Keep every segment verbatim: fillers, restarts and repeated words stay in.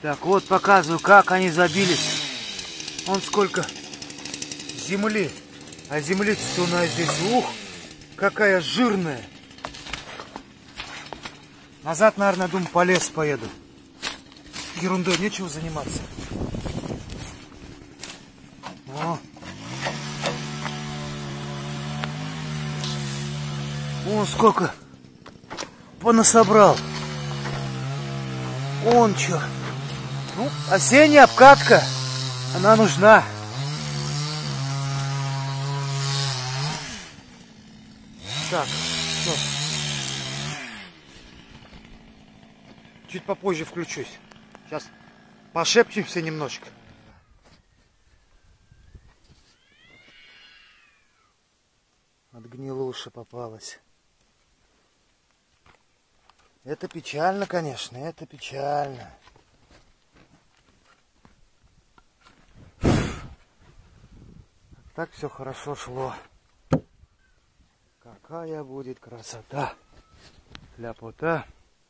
Так, вот показываю, как они забились. Вон сколько земли. А земли-то у нас здесь, ух, какая жирная. Назад, наверное, думаю, по лесу поеду. Ерундой нечего заниматься. О. Вон сколько понасобрал. Он чё. Ну, осенняя обкатка, она нужна. Так, что? Чуть попозже включусь. Сейчас пошепчемся немножко. От гнилуши попалась. Это печально, конечно, это печально. Так все хорошо шло. Какая будет красота, ляпота.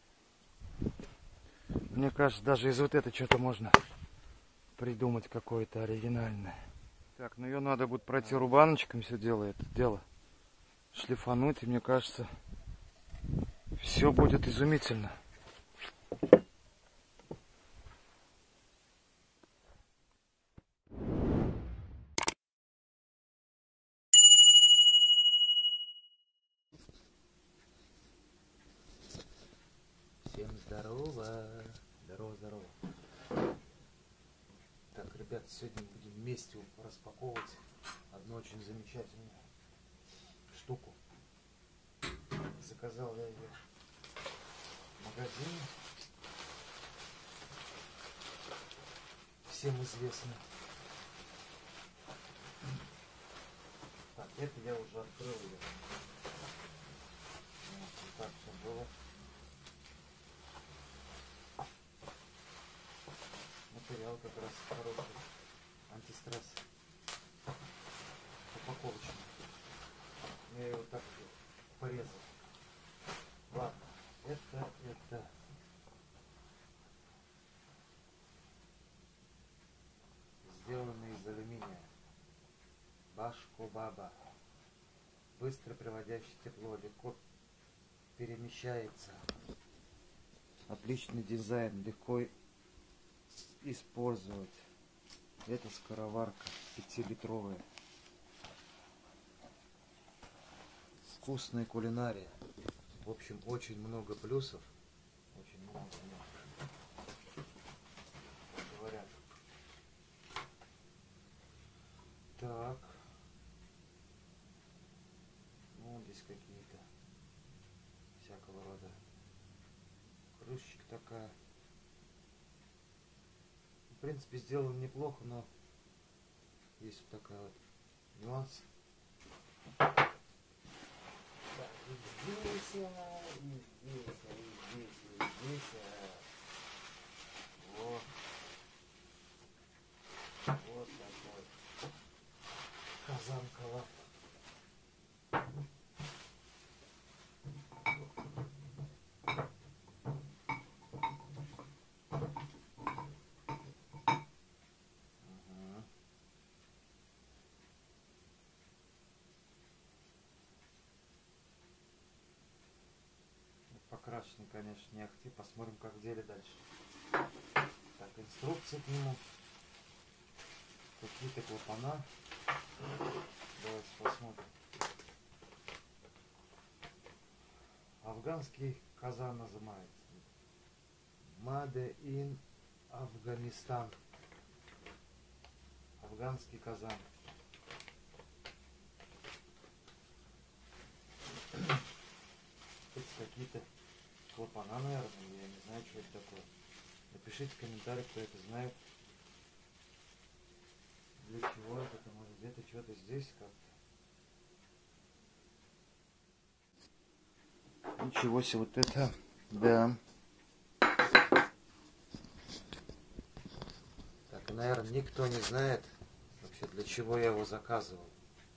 Мне кажется, даже из вот этого что-то можно придумать какое-то оригинальное. Так, ну ее надо будет пройти рубаночком все дело, это дело. Шлифануть, и мне кажется, все будет изумительно. Всем здорово. Здорово, здорово. Так, ребята, сегодня будем вместе распаковывать одну очень замечательную штуку. Заказал я ее в магазине. Всем известно. Так, это я уже открыл ее. Вот, вот так все было. Материал как раз хороший. Антистресс. Упаковочный. Я его так порезал. Ладно, это, это. Сделано из алюминия. Башко-баба. Быстро приводящий тепло, легко перемещается. Отличный дизайн, легко использовать. Это скороварка пятилитровая. Вкусная кулинария. В общем, очень много плюсов. Очень много, много. Говорят. Так. Ну, здесь какие-то всякого рода. Крышечка такая. В принципе, сделано неплохо, но есть вот такая вот нюанс. Так, и здесь, и здесь, и здесь, и здесь. Вот. Вот такой казан-калат. Покрашенный, конечно, не ахти. Посмотрим, как в деле дальше. Так, инструкции к нему. Какие-то клапана. Давайте посмотрим. Афганский казан называется. Made in Афганистан. Афганский казан. Какие-то клапана, наверное, я не знаю, что это такое. Напишите в комментариях, кто это знает. Для чего это, это может где-то что-то здесь как-то. Ничего себе, вот это, да. Так, наверное, никто не знает вообще, для чего я его заказывал.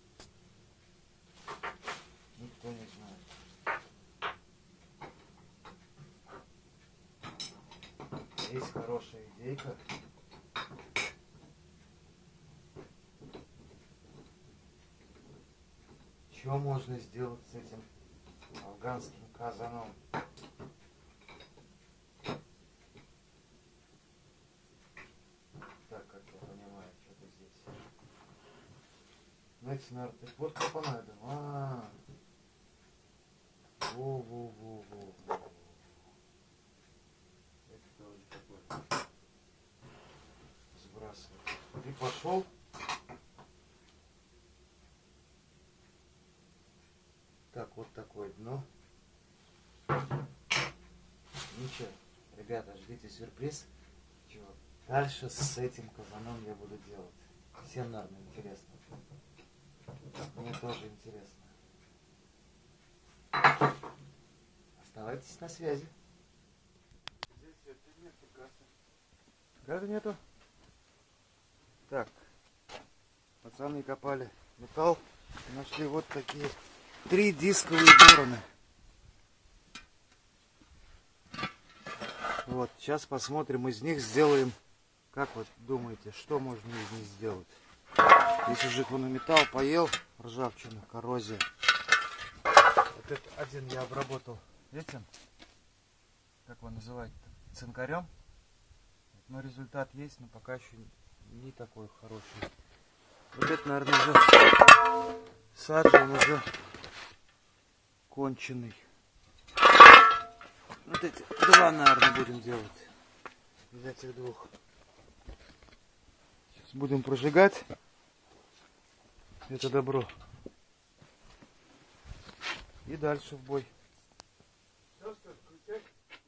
Никто не знает. есть хорошая идейка. Что можно сделать с этим афганским казаном? Так, как я понимаю, что-то здесь. Знаете, наверное, вот как он надо. А, во-во-во-во. Это тоже такой. Сбрасывать. И пошел. Так, вот такое дно. Ничего, ребята, ждите сюрприз. Чего? Дальше с этим казаном я буду делать. Всем, наверное, интересно. Мне тоже интересно. Оставайтесь на связи. Здесь нет газа. Газа нету? Так. Пацаны копали металл. Нашли вот такие три дисковые бороны. Вот, сейчас посмотрим, из них сделаем. Как вот думаете, что можно из них сделать? Здесь уже металл поел, ржавчина, коррозия. Вот этот один я обработал этим, как его называть-то, цинкарем. Но результат есть, но пока еще не такой хороший. Вот это, наверное, уже саджан, уже конченый. Вот эти два, наверное, будем делать. Из этих двух. Сейчас будем прожигать это добро. И дальше в бой. Все, что, включай.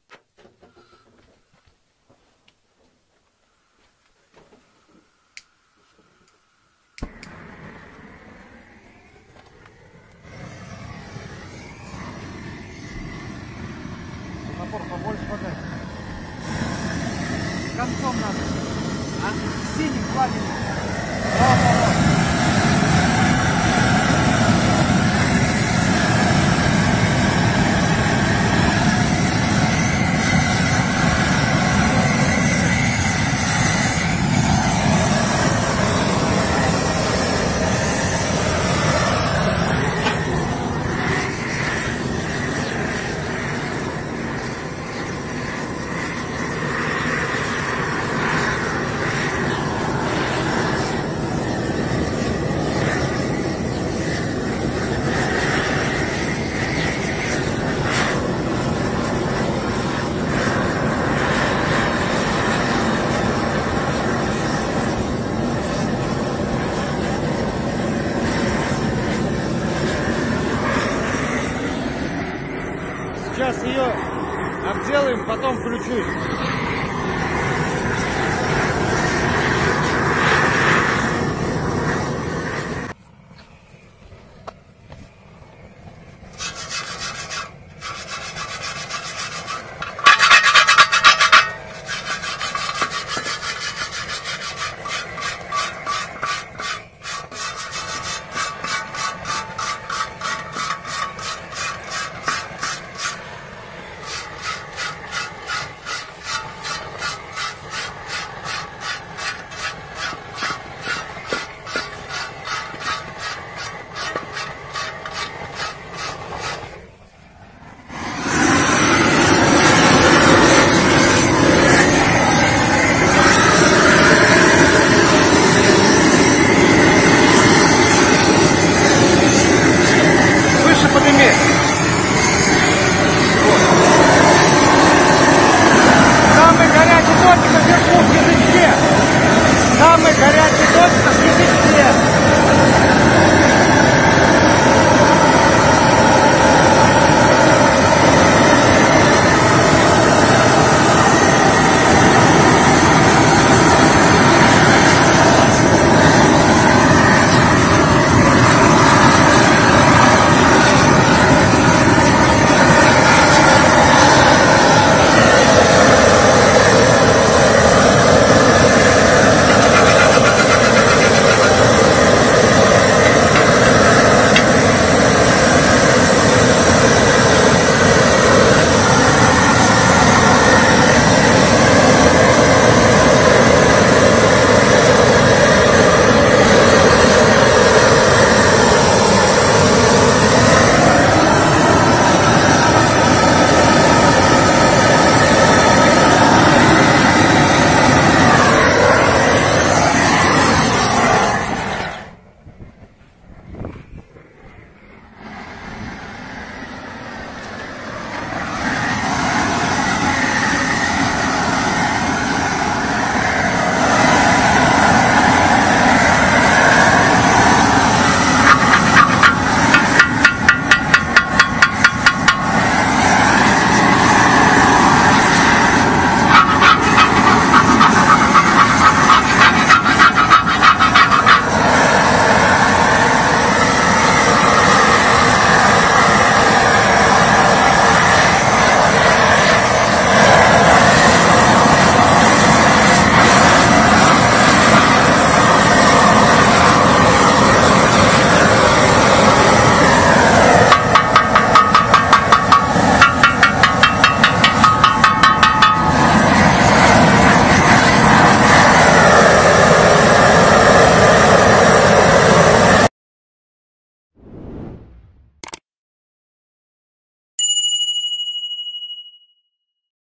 Напор побольше подай. С концом надо. А? Синим пламенем. Сейчас ее обделаем, потом включусь.